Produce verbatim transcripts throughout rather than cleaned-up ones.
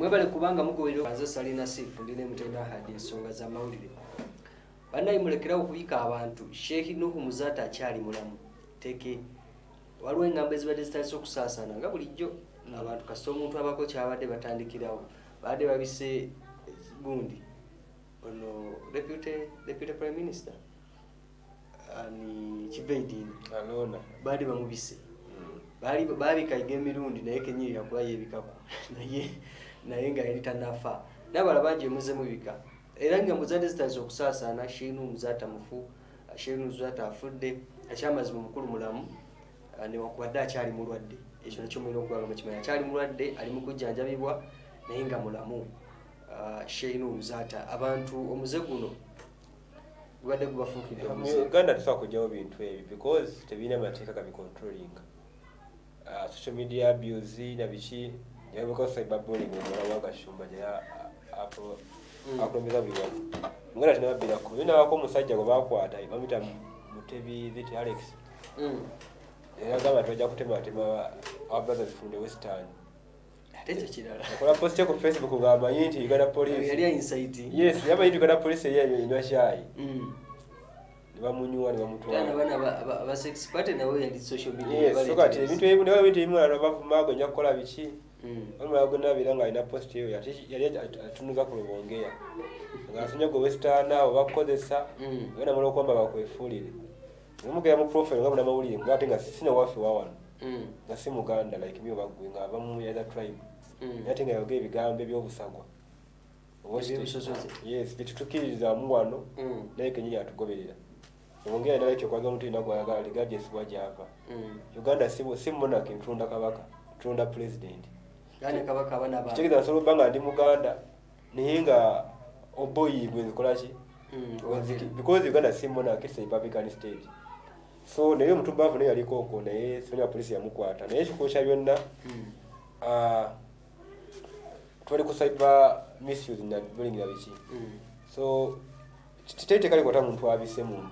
mwebale kubanga mugoberera kanze salina sifu ndine mutenda hadi ensonga za mawulire banayi mulekerawo okuyika abantu Sheikh Nuhu Muzata akyali mulamu teke waliwo engambo ezibadde zitandise okusaasana nga bulijjo abantu kasita omuntu abako kyabadde batandikirawo badde babise gundi ono deputy deputy prime minister ani Kibeidini alona badde bamubise bali babikayiga emirundi naye kenyiri yakula yebikako naye naye nga yali tanafa nabala banje muze mubika era nga muzadde zitandise okusaasana Sheikh Nuhu Muzata mufu Sheikh Nuhu Muzata afudde akyamazima omukulu mulamu ne wakwadde akyali mulwadde ekyo nakyo mulina okwaga mukimanya akyali mulwadde ali mu kujjanjabibwa naye nga mulamu Sheikh Nuhu Muzata abantu omuze guno gubadde gubafuukidde mu Uganda tufa kujjawo bintu ebi because tebirina amateeka gabi controlling uh, social media abuse na biki yabuka cyberbullying omulawa Gashumba ya apo akulembeza buli wamu ngala tinababira ko bina bako musajja go bakwata bamita Mutebi ziti Alex mm era gaba twaja kutema tema abaza bifunde Western atecho kirala akola post ku Facebook ngamba yinti Uganda police yali insight yes yaba yinti Uganda police yeye inywa shayi mm bamunywa ni bamutwala bana bana aba sex party nawo yali social media yes so kati ebintu ebimu nawe bintu ebimu abavumago nya kola biki mm olwa gonna biranga ina post yo yati yali atunuza ku lubongeya ngasunye go Western abo bakozesa mm bana mulo kwamba bakwefulire umugaya mu profile ngabona mawuli ngate nga sina wafi wawano mm nga si Muganda like miyo bagwinga abamu ya tribe mm yati nga yoge bigambe byobusagwa yes bitutukiriza mu wano mm naye kenyini atugoberera Ongea na ekyo kwaga mtu inagwa yagali gadgets wajapa mm Uganda sibo simona kimtunda kabaka tunda president yani kabaka abana ba chekida solo banga ndi Muganda nihinga oboyi gwezikolachi mm because Uganda simona kisa Republican state so naye mtu bavu naye aliko oko naye sonya police yamukwata naye kikosha byonna mm ah twali ku cyber misuse na bullying ya bichi mm so titete kali kwata muntu abise muntu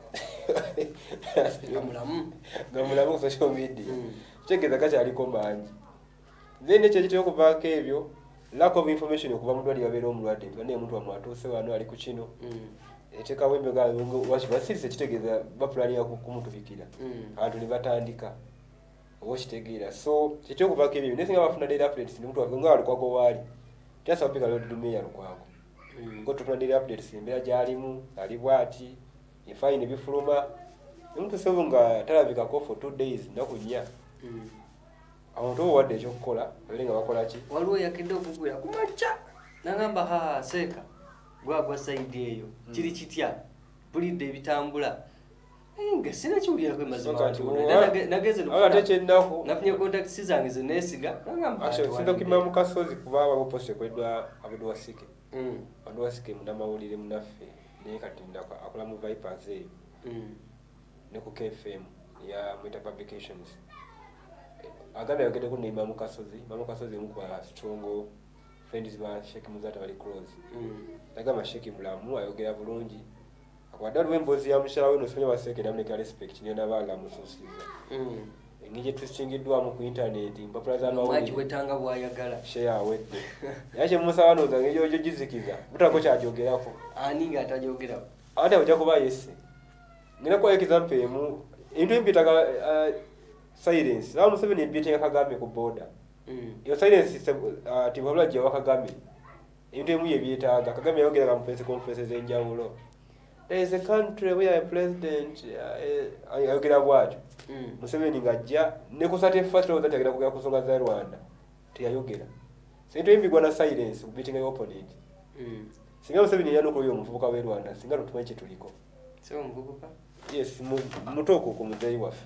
gamulamu gamulamu ku social media mm chekeza kacha aliko manji then eche kityo kubaka ebyo lack of information okuva mu dwali yabero omulwadde bane muntu amwatuse wano ali ku kino mm eteka wembe ga washibasise kitegeza bapulani ya kumutubikira mm abantu ni batandika owokitegera so kityo kubaka ebyo nesinga bafuna data updates ni muntu agonga ali kwako wali tyasa opika lo dumeya lukwako mm ko tufuna data updates mbera jalimu ali bwati ifine bifuluma muntu sebunga talabika ko for two days nakunya mm abantu wadde ekyo kukola aberenga bakola ki waliwo yakidde okugwira kumacha nangamba ha seka gwagwa side eyo kiri kitya bulidde ebitambula nga sina kiwulira kwe mazima nageze nako nafunye contact zange ze nesiga nangamba actually sindo kimamu kasozi kuba abo poste kwedwa abudwa sike mm abudwa sike mudamawulire munaffe ne kati ndako akola mu Vipers eyo mm ne ku K F M ya Meta Publications aganda yogede ku ne Mamu Kasozi Mamu Kasozi mukwa strong friends ba Sheikh Muzata bali close mm agamba Sheikh Mulamu ayogera bulungi akwadde lwembozi ya mushara we no sonya baseke namne ka respect ne nabala mususiza mm ngije tusingidwa mu ku internet mpapula za maji mawuli wetanga bwayagala share wedde yache musawano zange jojo jizikiza butako kyajogerako ani nga atajogera ate ojja kuba yesse ngina kwa example mu into impitaga uh, silence la Museveni impita Kagame ku border mm yo silence uh, tibabula je wakagambe into emu yebyetaga Kagame yogera mu press conference enjawulo there is a country where a president ayogera uh, bwacho mm Museveni ngajja ne kusate first of that agera kugera kusonga za Rwanda tiyayogera sento imbigwa na silence ubitinga opponent mm singa Museveni yano ko yo muvubuka we Rwanda singa tutumache tuliko so mvubuka yes mutoko ku muzeyi wafe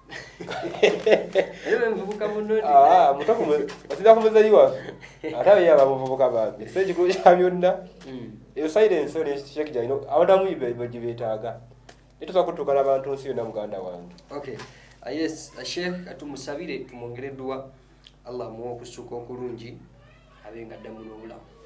ewe mvubuka munodi ah mutoko mu basida ku muzeyi wafe atawe yaba muvubuka babe seji ko cyabionda mm iyo silence ole sheki jaino abadamu ibe bagibetaga ituza kutukana abantu nsiyo na Muganda wange okay uh, yes uh, Sheikh atumusabire tumongeredwa Allah muwo kusuka okulungi abenga damu n'obulamu